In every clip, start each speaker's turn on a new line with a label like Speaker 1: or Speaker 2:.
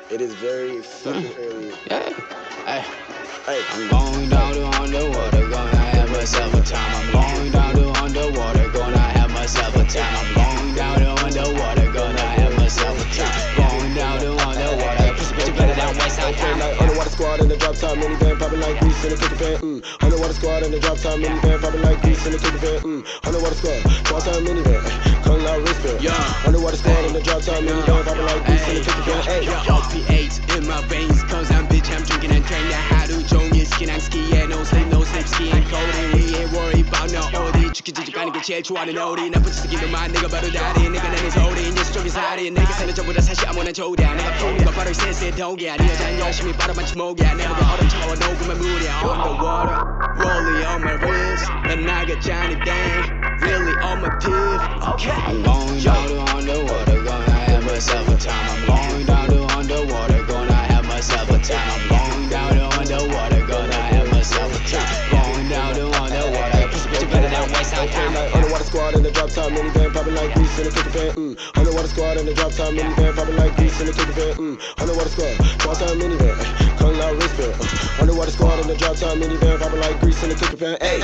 Speaker 1: It is very fucking early.
Speaker 2: Yeah. Hey.
Speaker 1: Hey.
Speaker 2: I'm going down to underwater, gonna have myself a time. I'm going down to underwater, gonna have myself a time. I'm going down to underwater, gonna have myself a time. Going down to underwater, put you better down west side time.
Speaker 1: Like underwater squad in the drop top minivan, popping like grease in the cookie pan. Underwater squad in the drop top minivan, popping like grease in the cookie pan. Underwater squad, drop top minivan, calling out wristband. Underwater squad in the drop top minivan, popping like grease in the cookie pan. Hey,
Speaker 2: LP8 in my veins, cause I'm bitch, I'm drinking and drinking. 하루 종일 skin and skiing, no sleep, skiing cold. We ain't worried about no OD. 죽기 가는 게 제일 좋아하는 오리. 나쁜 짓 기도만 내가 바로 다리. 내가 내는 소리, 이제 수족이 살이. 내가 사는 전부다 사실 아무나 조리야. 내가 푸는 거 바로 쎄쎄 독이야. 네 여자는 열심히 바라만 주목이야. 내 목에 얼음 차워 녹으면 물이야. Underwater, rolling on my wrist. 난 나갔잖니 dang, really on my teeth. Okay. I'm going down to underwater, gonna have myself a time. I'm going down to underwater, gonna have myself a time. I'm going down to underwater, gonna have myself a time. Going down to underwater, put you better down west side time.
Speaker 1: like underwater squad in the drop top minivan, popping like grease in the cookie pan. Underwater squad in the drop top minivan, popping like grease in the cookie pan. Underwater squad, drop top minivan, calling out wristband. Underwater squad in the drop top minivan, popping like grease in the cookie pan. Hey.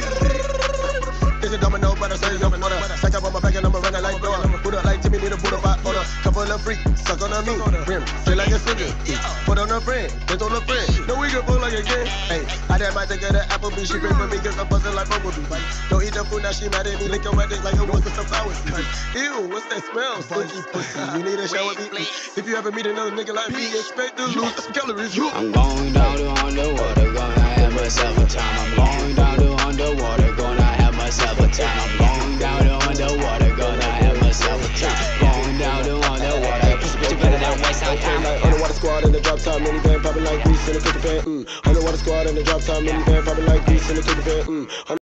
Speaker 3: It's a domino, but I say it's water. Stack up on my back and I'ma run it like Dora. Put up like Timmy, need a put up order. Couple of freaks, suck on a me. Rim, feel like a swigger. Put on a friend, get on a friend. No, we can pull like a kid. Hey, I dad might take her to Applebee. She pray for me, cause I'm buzzing like Bumblebee. Don't eat the food, now she mad at me. Lick your dick like it was with some flowers. Ew, what's that smell? Stinky pussy, you need a shower with me. If you ever meet another nigga like me, expect to lose some calories.
Speaker 2: I'm going down to underwater, gonna have myself a time. I'm going down to underwater, gonna have myself a time. I'm going down to underwater, gonna have myself a time. Going down to underwater, put you better down west side time.
Speaker 1: Like underwater squad in the drop top minivan, popping like grease in the cookie pan. Underwater squad in the drop top minivan, popping like grease in the cookie pan.